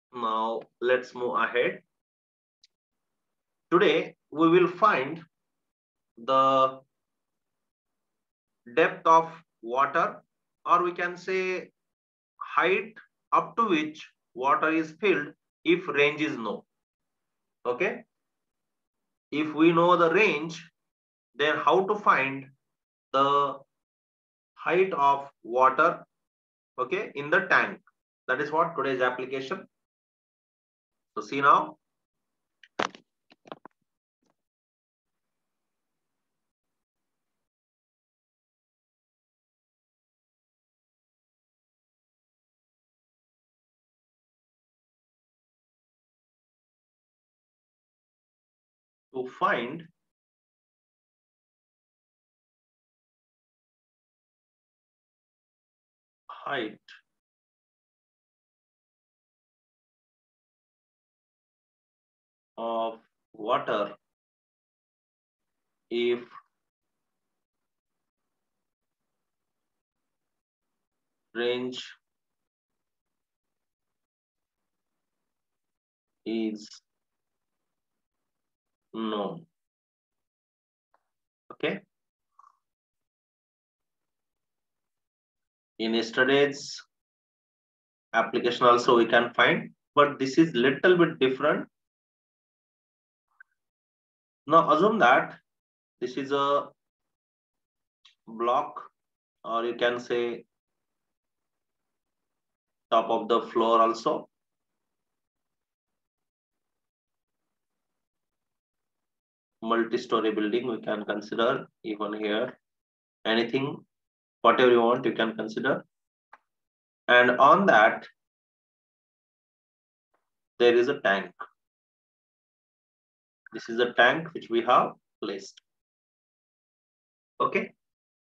Now let's move ahead. Today we will find the depth of water, or we can say height up to which water is filled if range is known. Okay. If we know the range, then how to find the height of water, okay, in the tank. That is what today's application. So see now. To find height of water if range is known. Okay. In yesterday's application also we can find, but this is little bit different. Now assume that this is a block, or you can say top of the floor also. Multi-story building we can consider, even here. Anything, whatever you want, you can consider. And on that, there is a tank. This is a tank which we have placed. Okay.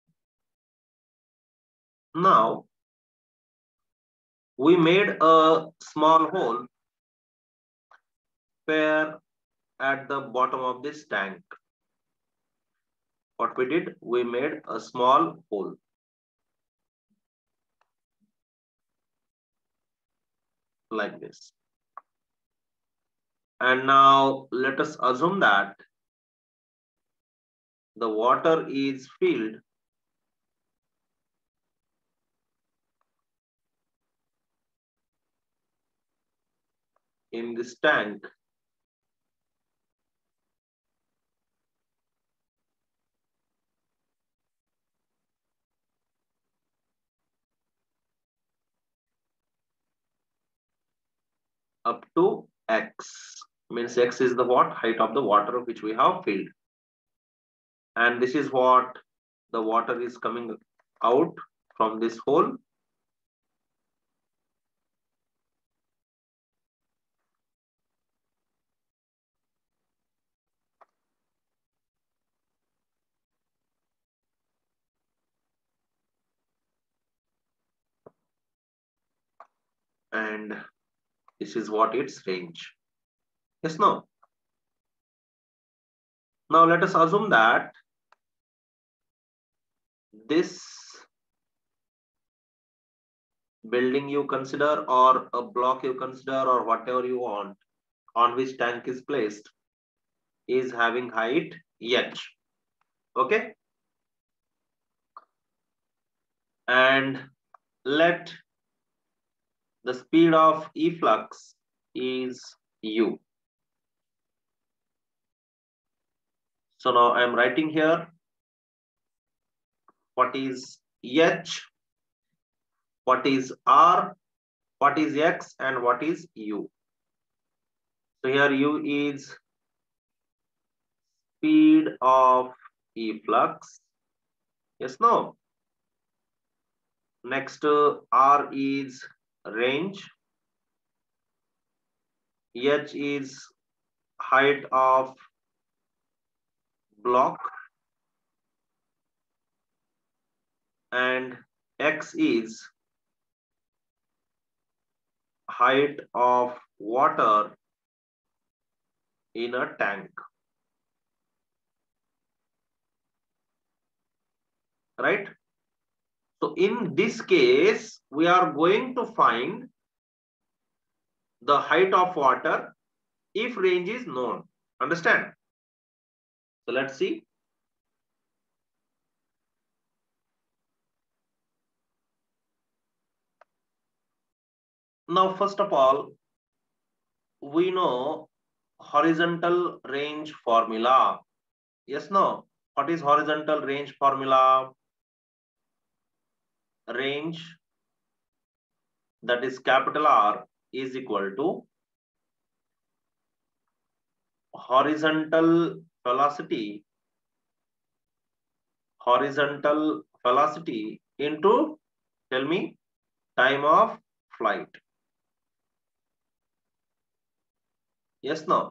Now, we made a small hole where at the bottom of this tank. What we did, we made a small hole. Like this. And now let us assume that the water is filled in this tank up to x. Means x is the what? Height of the water which we have filled. And this is what the water is coming out from this hole. And this is what its range. Yes, no. Now let us assume that this building you consider, or a block you consider, or whatever you want, on which tank is placed, is having height h. Okay. And let the speed of efflux is u. So now I'm writing here what is h, what is r, what is x, and what is u. So here u is speed of efflux. Yes, no. Next r is range. H is height of block. And x is height of water in a tank. Right? So in this case, we are going to find the height of water if range is known. Understand? So let's see. Now, first of all, we know horizontal range formula. Yes, no? What is horizontal range formula? Range, that is capital R, is equal to horizontal velocity into, tell me, time of flight. Yes, no?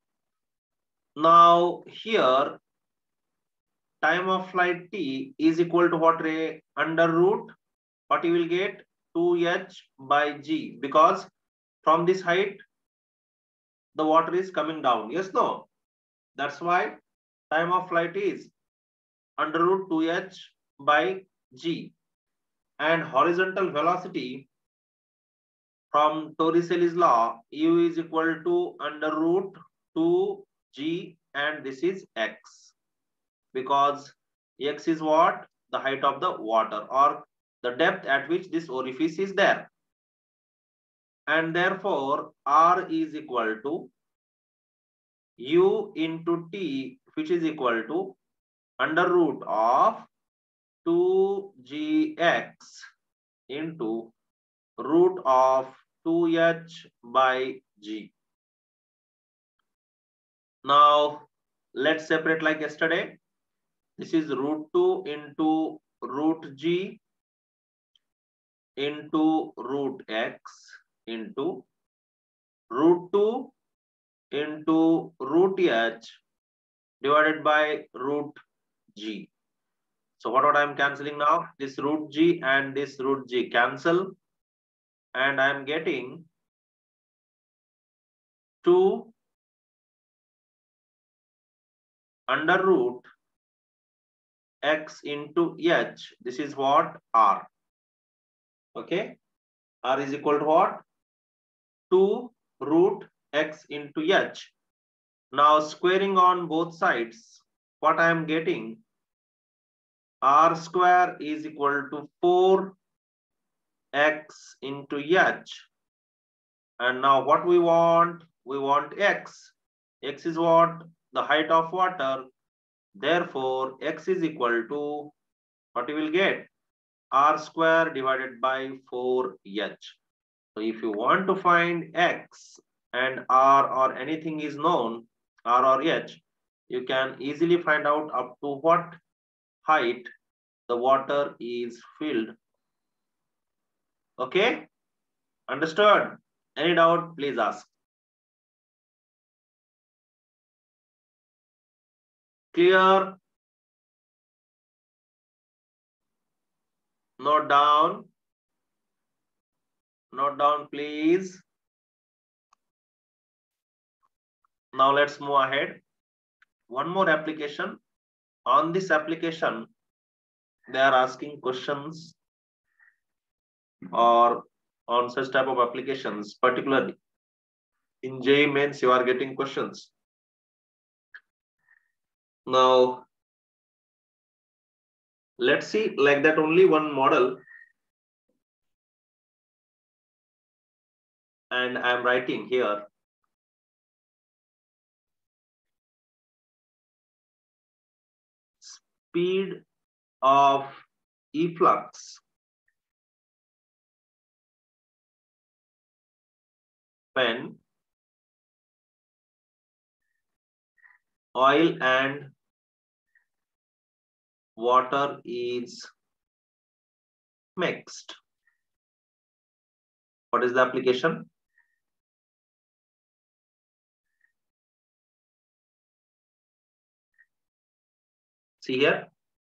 Now here, time of flight t is equal to what, Ray? Under root, what you will get? 2h by g, because from this height the water is coming down. Yes, no? That's why time of flight is under root 2h by g. And horizontal velocity from Torricelli's law, u is equal to under root 2g, and this is x, because x is what? The height of the water, or the depth at which this orifice is there. And therefore, r is equal to u into t, which is equal to under root of 2gx into root of 2h by g. Now, let's separate like yesterday. This is root 2 into root g into root x into root 2 into root h divided by root g. So what I'm cancelling now? This root g and this root g cancel, and I'm getting 2 under root x into h. This is what? R. Okay. R is equal to what? 2 root x into h. Now squaring on both sides, what I am getting? R square is equal to 4x into h. And now what we want? We want x. X is what? The height of water. Therefore, x is equal to, what you will get? R square divided by 4h. So if you want to find x and r or anything is known, r or h, you can easily find out up to what height the water is filled. Okay? Understood? Any doubt, please ask. Clear? Note down. Note down, please. Now let's move ahead. One more application. On this application, they are asking questions, or on such type of applications, particularly in JEE Mains, you are getting questions. Now, let's see like that only one model. And I'm writing here. Speed of efflux when oil and water is mixed. What is the application? See here.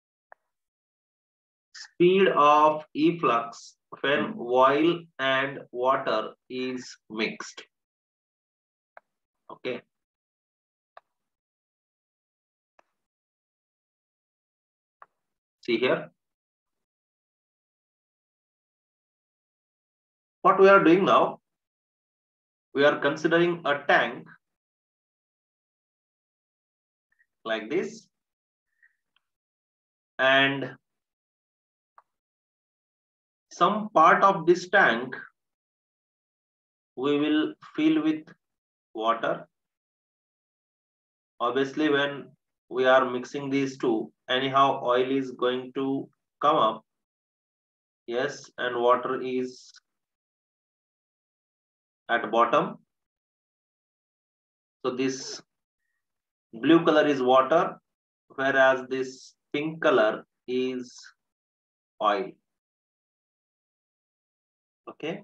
Speed of efflux when oil and water is mixed. Okay. See here. What we are doing now, We are considering a tank like this, and some part of this tank we will fill with water. Obviously, when we are mixing these two, anyhow oil is going to come up. Yes, and water is at bottom. So this blue color is water, whereas this pink color is oil. Okay.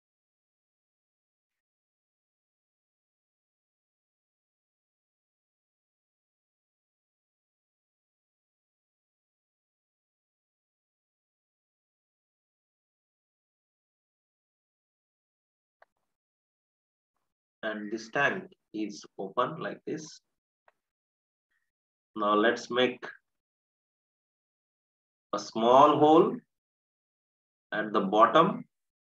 And this tank is open like this. Now let's make a small hole at the bottom.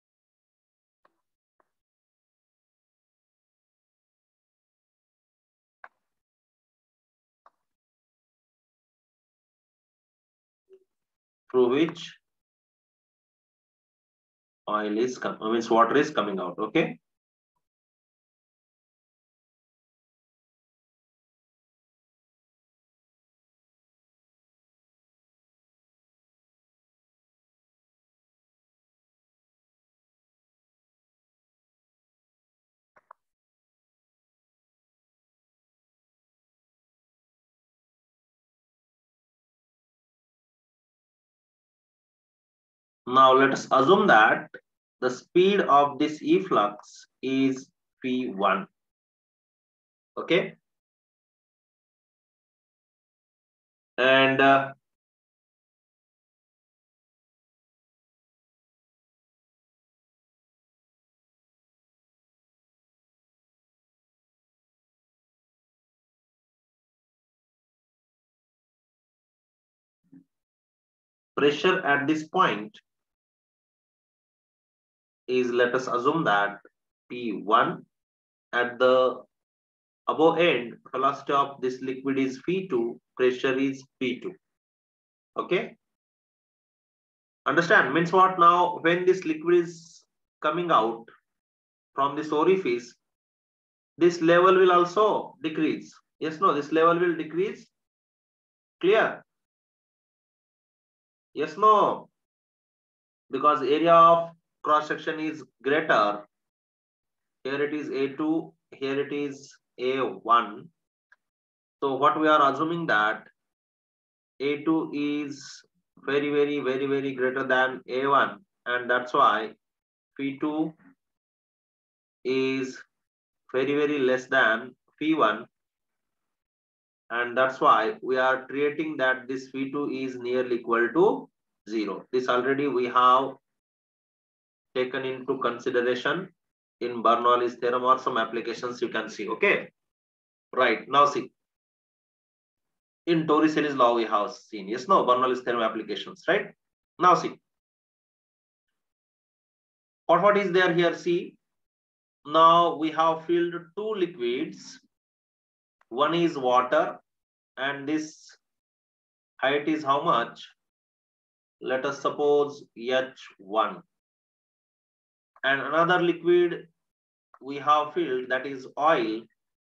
Through which oil is means water is coming out. Okay. Now let us assume that the speed of this efflux is V1. Okay. And pressure at this point is, let us assume that P1. At the above end, velocity of this liquid is V2, pressure is P2. Okay. Understand? Means what? Now when this liquid is coming out from this orifice, this level will also decrease. Yes, no, this level will decrease. Clear? Yes, no, because area of cross section is greater. Here it is A2, here it is A1. So what we are assuming that A2 is very greater than A1, and that's why P2 is very less than P1, and that's why we are treating that this P2 is nearly equal to 0. This already we have taken into consideration in Bernoulli's theorem or some applications you can see. Okay, right. Now see, in Torricelli's law we have seen, yes, no, Bernoulli's theorem applications, right? Now see, what is there here? See, now we have filled two liquids. One is water, and this height is how much? Let us suppose H1. And another liquid we have filled, that is oil,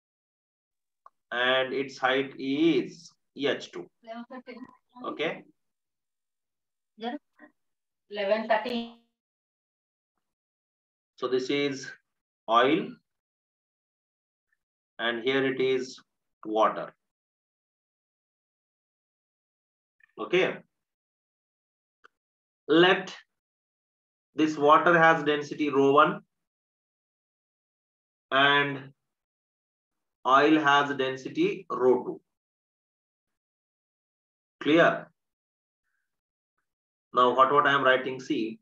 and its height is H2. Okay. 11:30. So this is oil, and here it is water. Okay. Let this water has density ρ1 and oil has density ρ2. Clear? Now what I am writing, see,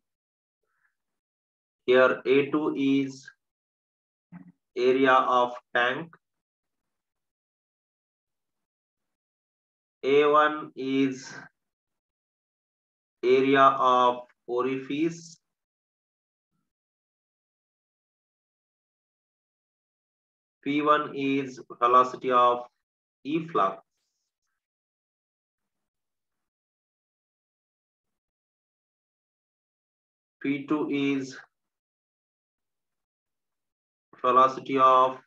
here A2 is area of tank, A1 is area of orifice, P1 is velocity of efflux. P2 is velocity of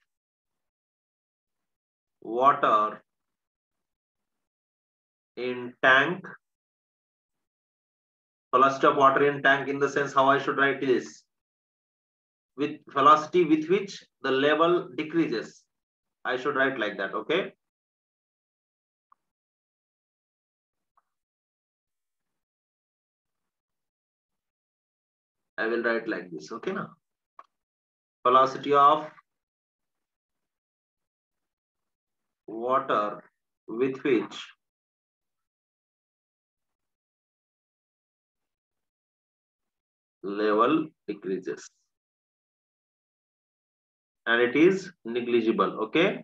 water in tank. Velocity of water in tank, in the sense how I should write this, with velocity with which the level decreases. I should write like that, okay? I will write like this, okay now? Velocity of water with which level decreases. And it is negligible, okay?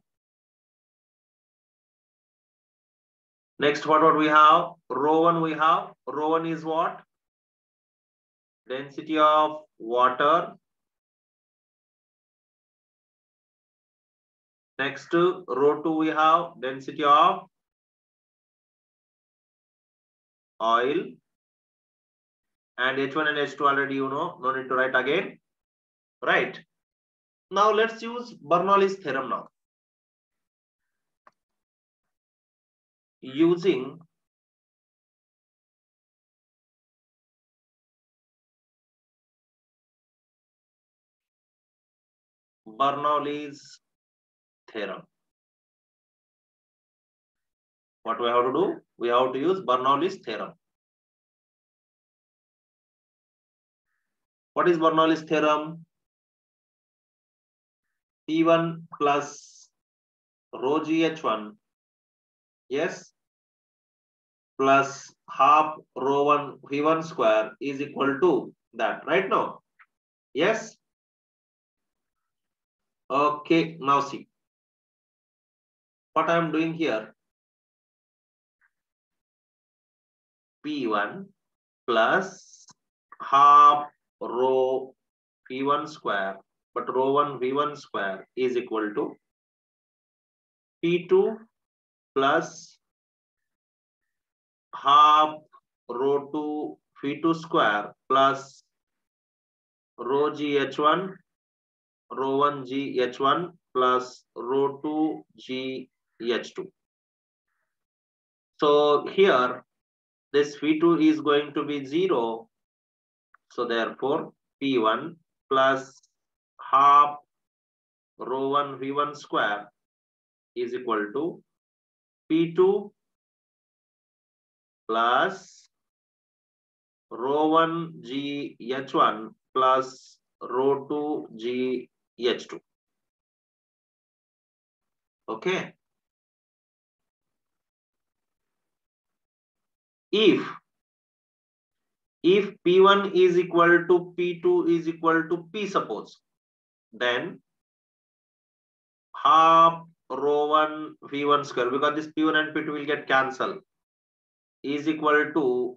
Next, what we have? Rho1 we have. Rho1 is what? Density of water. Next, Rho2 we have density of oil. And H1 and H2 already you know, no need to write again. Right. Now let's use Bernoulli's theorem now. Using Bernoulli's theorem. What we have to do? We have to use Bernoulli's theorem. What is Bernoulli's theorem? P1 plus rho GH1, yes, plus half rho1 V1 square is equal to that, right now? Yes. Okay, now see what I am doing here. P1 plus half rho V1 square, but rho1 V1 square is equal to P2 plus half rho2 V2 square plus rho GH1 rho1 GH1 plus rho2 GH2. So here this V2 is going to be 0. So therefore P1 plus half rho1 V1 square is equal to P2 plus rho1 GH1 plus rho2 GH2. Okay. If P1 is equal to P2 is equal to P, suppose, then half rho1 V1 square, because this P1 and P2 will get cancelled, is equal to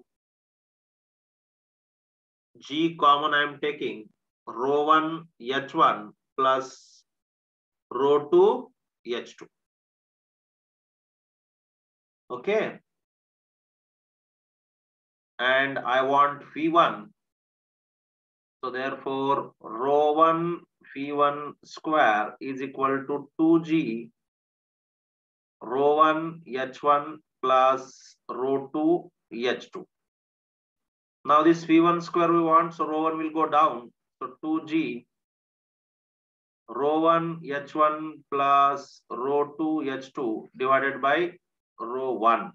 G common I am taking rho1 H1 plus rho2 H2. Okay. And I want V1. So therefore rho1 V1 square is equal to 2G rho1 H1 plus rho2 H2. Now this V1 square we want, so rho1 will go down. So 2G rho1 H1 plus rho2 H2 divided by rho1.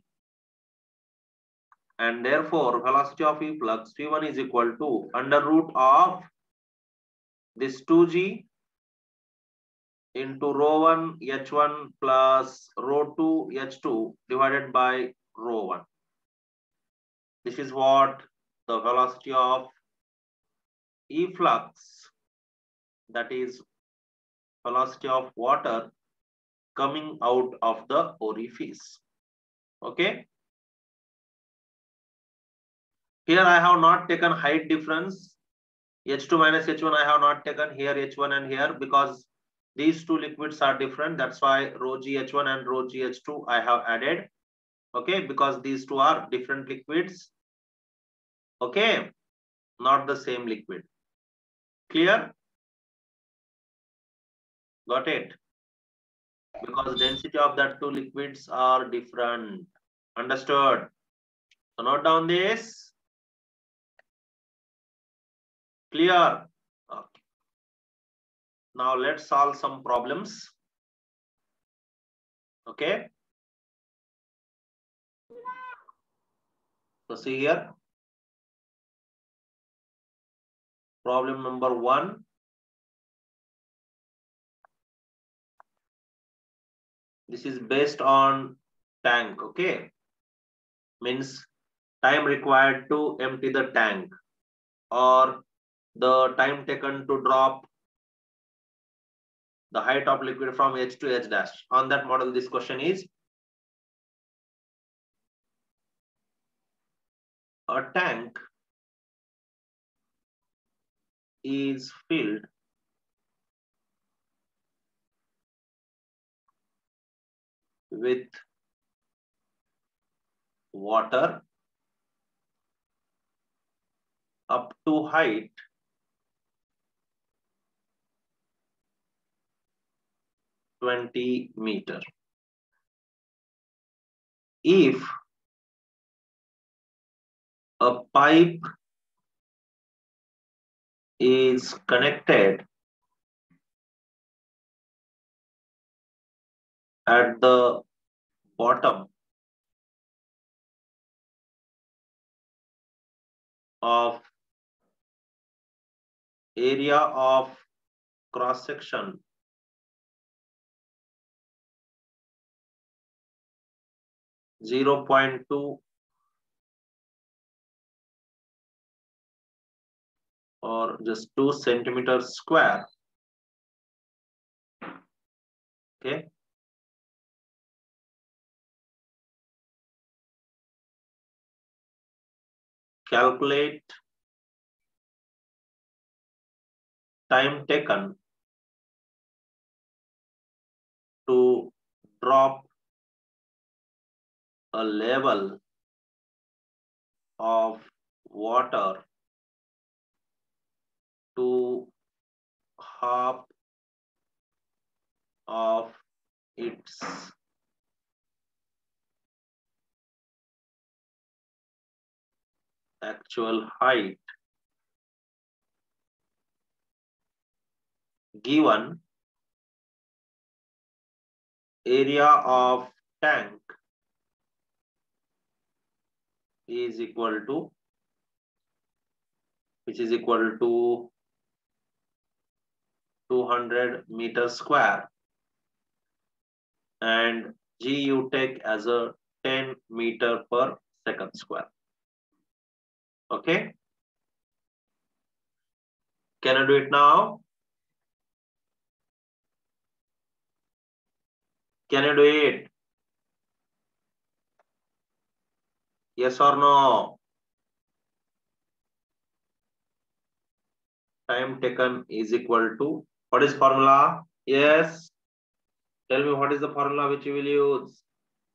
And therefore velocity of efflux V1 is equal to under root of this 2G into rho1 H1 plus rho2 H2 divided by rho1. This is what the velocity of efflux, that is velocity of water coming out of the orifice. Okay. Here I have not taken height difference. H2 minus H1 I have not taken here H1 and here, because These two liquids are different. That's why rho GH1 and rho GH2 I have added. Okay, because these two are different liquids. Okay, not the same liquid. Clear? Got it? Because density of that two liquids are different. Understood? So note down this. Clear? Okay. Now let's solve some problems. Okay. So see here. Problem number 1. This is based on tank. Okay. Means time required to empty the tank, or the time taken to drop the height of liquid from H to H dash. On that model, this question is: a tank is filled with water up to height 20 meter. If a pipe is connected at the bottom of area of cross section 0.2 or just 2 centimeters square. Okay. Calculate time taken to drop a level of water to half of its actual height, given area of tank is equal to, which is equal to 200 meters square, and G you take as a 10 meter per second square. Okay. Can I do it now? Can you do it? Yes or no? Time taken is equal to, what is formula? Yes. Tell me what is the formula which you will use?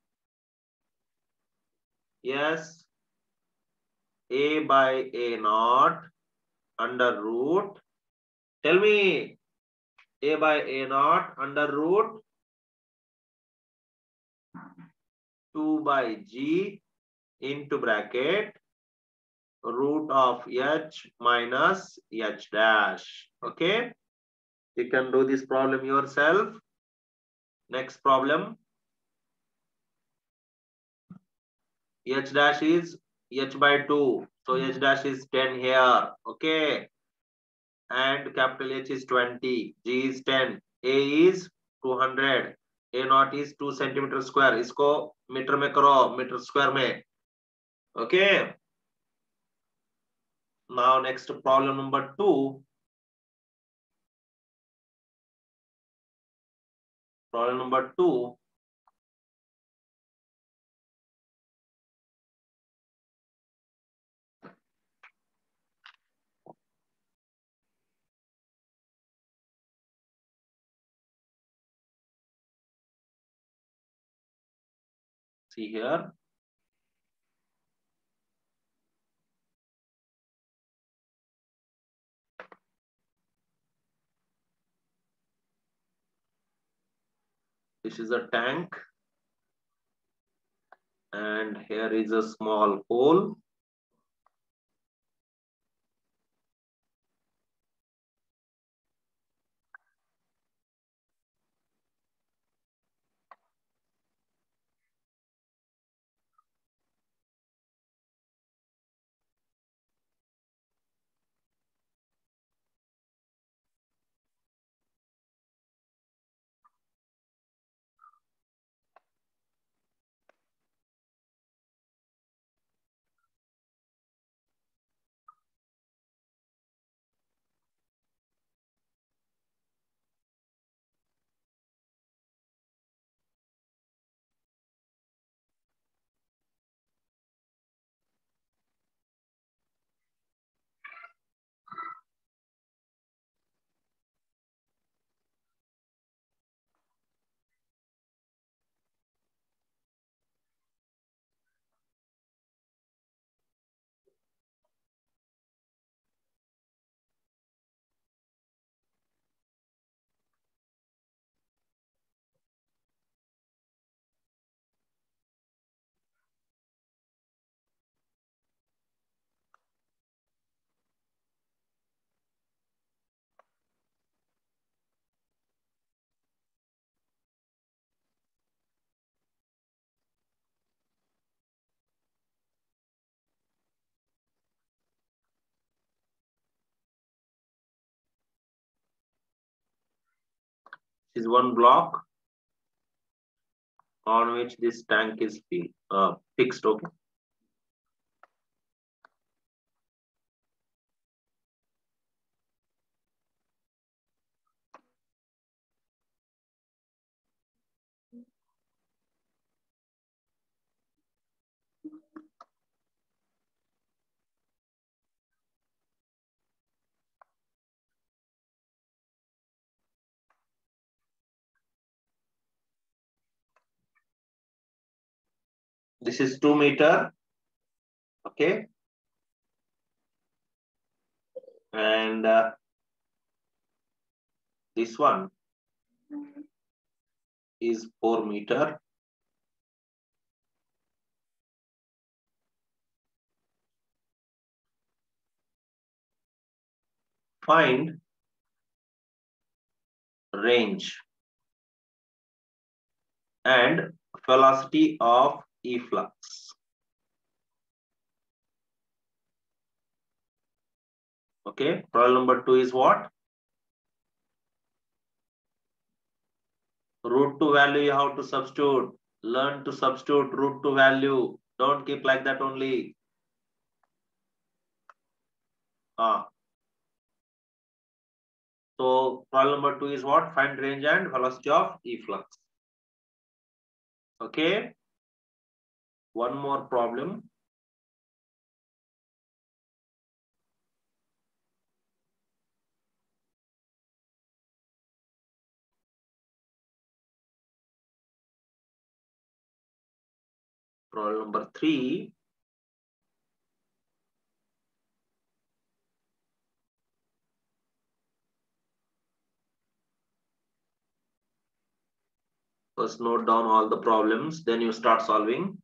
Yes. A by A naught under root. Tell me, A by A naught under root 2 by G into bracket root of H minus H dash. Okay. You can do this problem yourself. Next problem. H dash is H by 2. So H dash is 10 here. Okay. And capital H is 20. G is 10. A is 200. A naught is 2 centimeter square. इसको metre में करो, metre square में. Okay. Now next problem number 2. Problem number 2. See here. This is a tank, and here is a small hole. This is one block on which this tank is fixed. Okay. This is 2 meter. Okay. And this one is 4 meter. Find range and velocity of efflux. Okay, problem number 2 is what? Root to value you have to substitute. Learn to substitute root to value. Don't keep like that only. So problem number 2 is what? Find range and velocity of efflux. Okay. One more problem. Problem number 3. First note down all the problems, then you start solving.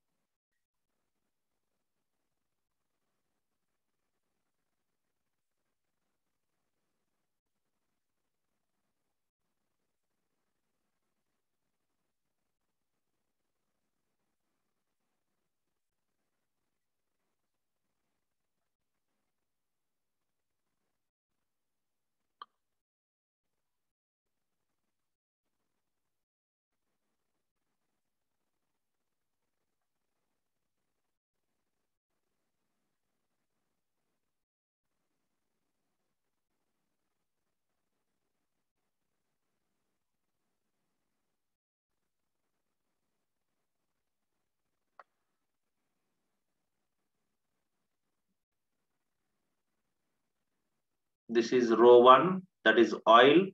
This is row 1, that is oil,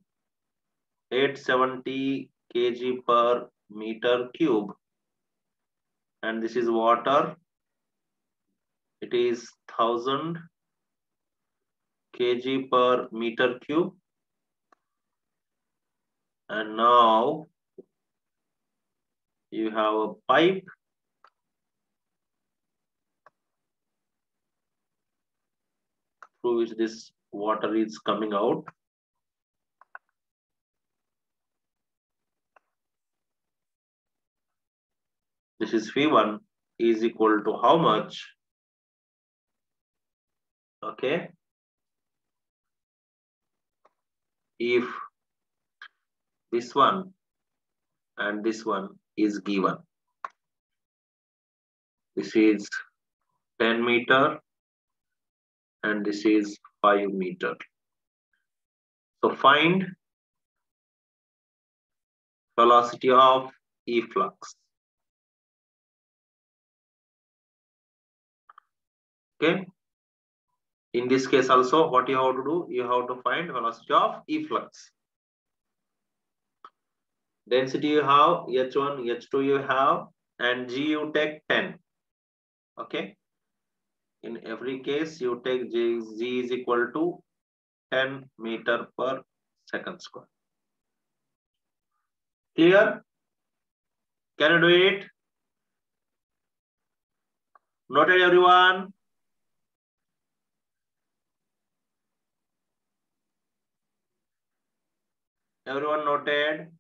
870 kg per meter cube. and this is water. It is 1000 kg per meter cube. And now you have a pipe through which this water is coming out. This is V1 is equal to how much? Okay. If this one and this one is given. This is 10 meter and this is 5 meter. So find velocity of efflux. Okay. In this case also, what you have to do, you have to find velocity of efflux. Density you have, H1, H2 you have, and G you take 10. Okay. In every case, you take G is equal to 10 meter per second square. Clear? Can you do it? Noted, everyone? Everyone noted?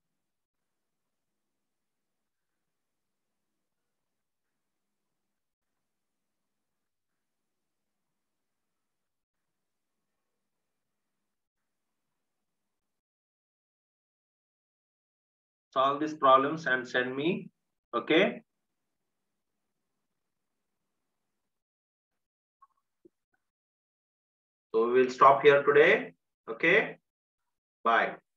Solve these problems and send me. Okay. So we will stop here today. Okay. Bye.